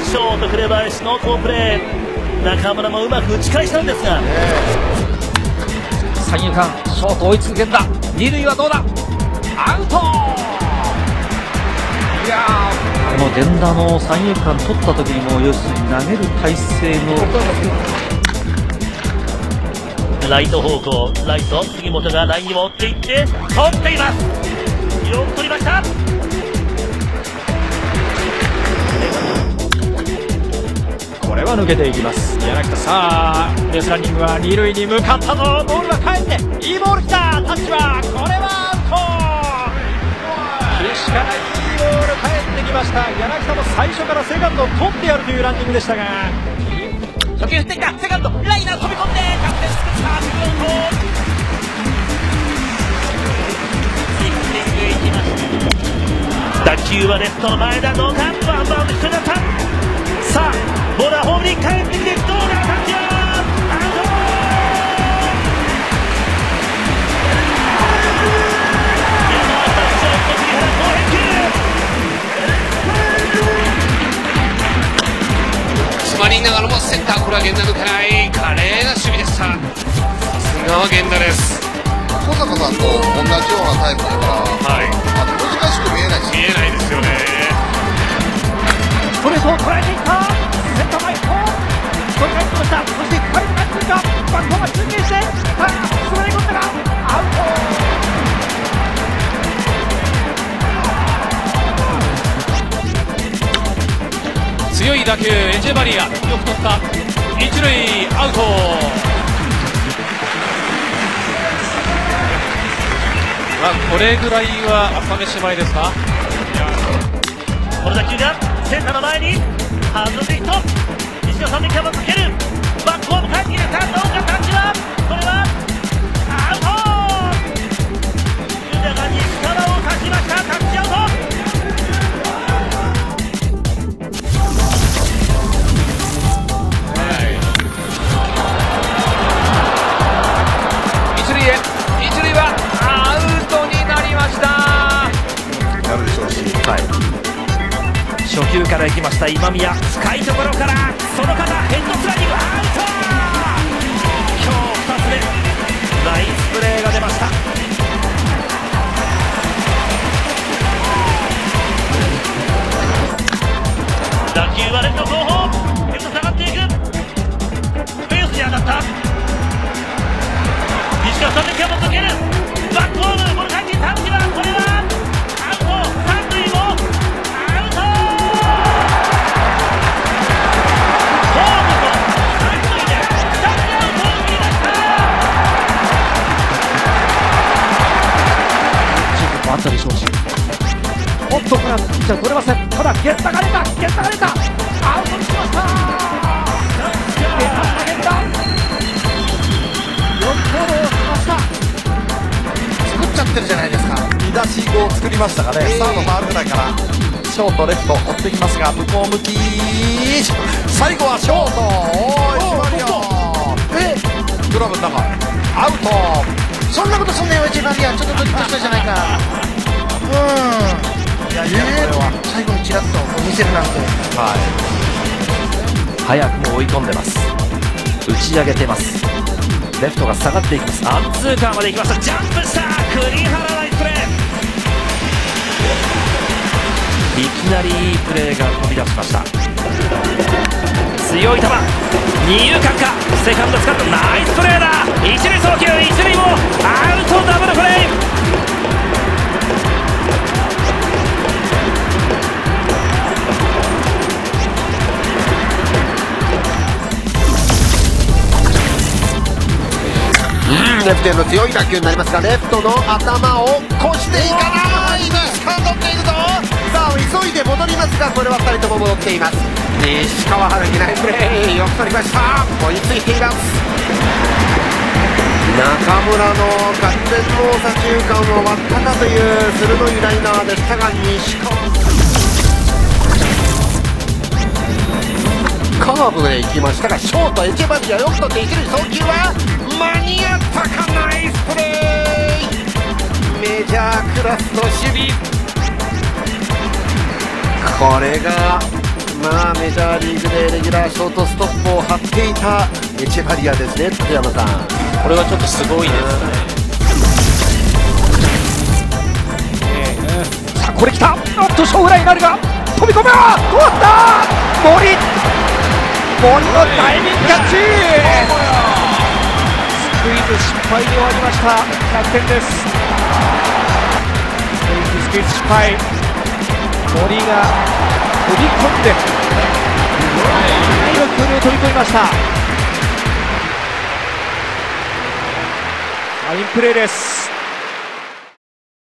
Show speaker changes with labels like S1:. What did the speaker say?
S1: ショート紅林の好プレー、中村もうまく打ち返したんですが、
S2: 三遊間ショート追いつく源田、二塁はどうだ、アウト。いやー、この源田の三遊間取った時にも要するに投げる体勢の
S1: ライト方向、ライト杉本がラインに持っていって取っています。よく取りました。
S2: これは抜けていきます。柳田、さあベースランニングは二塁に向かったぞ。ボールが返っていいボールきた。タッチはこれはアウト。岸からいいボール返ってきました。柳田も最初からセカンドを取ってやるというランニングでしたが、
S1: 初球振ってきた。セカンドライナー飛び込んでキャプテン作ったツーアウト。打球はレフトの前田、どうか。ワンバウンド一緒だった。さあボールはホームに帰ってきてどうだ。タッチはアウト。
S3: 詰まりながらもセンター、これは源田抜けない、華麗な守備でした。さすがは源田です。
S4: 小坂さんと同じようなタイプだから、
S3: はい、
S4: 難しく見えないし、
S3: 見えないですよね。
S2: ストレートを捉えていった。センター前方取り返しました。そして深い返ってくるか。バットが中継して、滑り込んだがアウト。強い打球、エチェバリアよく取った。一塁アウト。これぐらいは朝飯前ですか。
S1: この打球がセンターの前に外れていくと西野さんにキャバつける。バックホーム帰ってきた。どうか。タッチはこれはアウト。ユダが西川を勝ちました。タッチアウト。
S3: 一塁へ、一塁はアウトになりました。
S4: やるでしょうし、
S1: はい、初球から行きました今宮、深いところからその方ヘッドスライディングアウト。今日2つ目ナイスプレーが出ました。打球はレフト後方、ヘッド下がっていく。フェンスに当たった。西川さんでキャバつける。バックホーム、この感じ。タッチはこれはアウト。三塁もアウト。
S2: あったでしょうし、おっとこれはピッチャー取れません。ただ源田が出た、源田が出た、アウトにしました。出ました源田、よくボールをしました。
S4: 作っちゃってるじゃないですか。見出しを作りましたかね。サードファウルフライからショートレフト追ってきますが、向こう向き、最後はショート。おーい、決まりよ。グラブの中アウト。
S5: そんなことそんなよ、エチェバリアちょっとドキッとしたじゃないか。
S4: いやいや、これは
S5: 最後にチラッと見せるなんて。
S4: はい、
S1: 早くも追い込んでます。打ち上げてます。レフトが下がっていきます。アンツーカーまで行きました。ジャンプした栗原、ナイスプレー。いきなりいいプレーが飛び出しました。強い球、二遊間か、セカンド使った。ナイスプレーだ。一塁送球、一塁もアウト。ダブルプレー。
S4: レフトへの強い打球になりますが、レフトの頭を越していかない。西川取っているぞ。さあ急いで戻りますが、これは2人とも戻っています。西川春樹ナイスプレー、よく取りました。追いついています。中村の完全の左中間を割ったかという鋭いライナーでしたが、西川カーブで行きましたが、ショートエチェバリアよく取って一塁送球は間に合ったか。ナイスプレー。メジャークラスの守備、これがまあメジャーリーグでレギュラーショートストップを張っていたエチェバリアですね、立山さん。
S1: これはちょっとすごいですね。
S2: さあこれ来た、おっとショーフライになるが飛び込む、終わった森のタイミングキャッチ、スクイズ失敗に終わりました。100点です。スクイズ失敗、森が飛び込んで長い距離を飛び込みました。ファインプレーです。